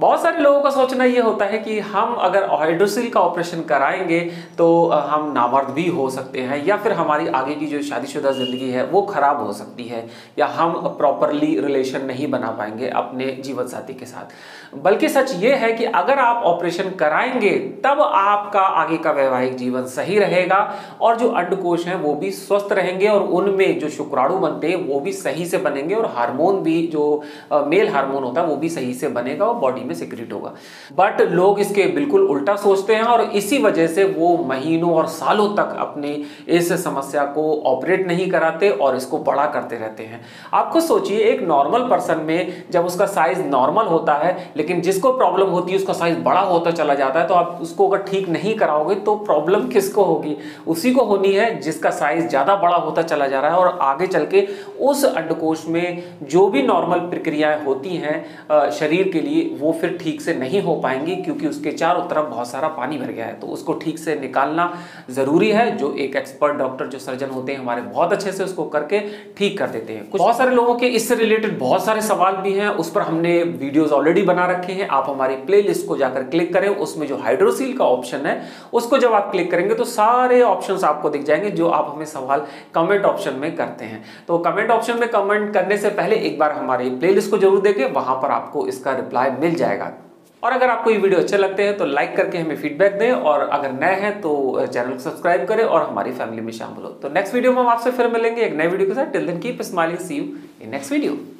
बहुत सारे लोगों का सोचना ये होता है कि हम अगर हाइड्रोसिल का ऑपरेशन कराएंगे तो हम नामर्द भी हो सकते हैं, या फिर हमारी आगे की जो शादीशुदा ज़िंदगी है वो ख़राब हो सकती है, या हम प्रॉपरली रिलेशन नहीं बना पाएंगे अपने जीवन साथी के साथ। बल्कि सच ये है कि अगर आप ऑपरेशन कराएंगे तब आपका आगे का वैवाहिक जीवन सही रहेगा और जो अंडकोश हैं वो भी स्वस्थ रहेंगे और उनमें जो शुक्राणु बनते हैं वो भी सही से बनेंगे और हार्मोन भी जो मेल हार्मोन होता है वो भी सही से बनेगा और बॉडी में सिक्रेट होगा। बट लोग इसके बिल्कुल उल्टा सोचते हैं और इसी वजह से वो महीनों और सालों तक अपनी इस समस्या को ऑपरेट नहीं कराते और इसको बड़ा करते रहते हैं। आप खुद सोचिए, एक नॉर्मल पर्सन में जब उसका साइज नॉर्मल होता है लेकिन जिसको प्रॉब्लम होती है उसका साइज बड़ा होता चला जाता है, तो आप उसको अगर ठीक नहीं कराओगे तो प्रॉब्लम किसको होगी? उसी को होनी है जिसका साइज ज्यादा बड़ा होता चला जा रहा है और आगे चल के उस अंडकोश में जो भी नॉर्मल प्रक्रियाएं होती हैं शरीर के लिए वो फिर ठीक से नहीं हो पाएंगी, क्योंकि उसके चारों तरफ बहुत सारा पानी भर गया है। तो उसको ठीक से निकालना जरूरी है। जो एक एक्सपर्ट डॉक्टर जो सर्जन होते हैं हमारे बहुत अच्छे से उसको करके ठीक कर देते हैं। बहुत सारे लोगों के इससे रिलेटेड बहुत सारे सवाल भी हैं, उस पर हमने वीडियोस ऑलरेडी बना रखे हैं। आप हमारी प्लेलिस्ट को जाकर क्लिक करें, उसमें जो हाइड्रोसील का ऑप्शन है उसको जब आप क्लिक करेंगे तो सारे ऑप्शंस आपको दिख जाएंगे जो आप हमें सवाल कमेंट ऑप्शन में करते हैं। तो कमेंट ऑप्शन में कमेंट करने से पहले एक बार हमारी प्लेलिस्ट को जरूर देखें, वहां पर आपको इसका रिप्लाई मिल जाएगा। और अगर आपको ये वीडियो अच्छे लगते हैं तो लाइक करके हमें फीडबैक दें, और अगर नए हैं तो चैनल को सब्सक्राइब करें और हमारी फैमिली में शामिल हो। तो नेक्स्ट वीडियो में हम आपसे फिर मिलेंगे एक नए वीडियो के साथ। Till then keep smiling, see you in next video.